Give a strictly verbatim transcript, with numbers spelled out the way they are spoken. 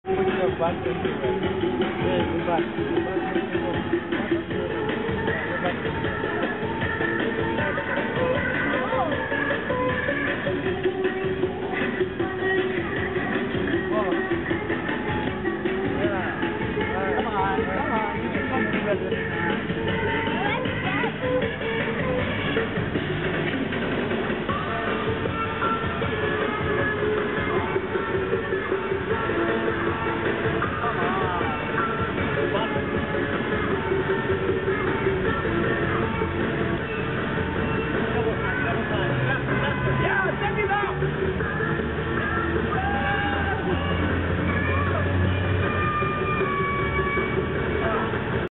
Puxa, bate aqui, velho. Ei, me bate, me bate, me bate.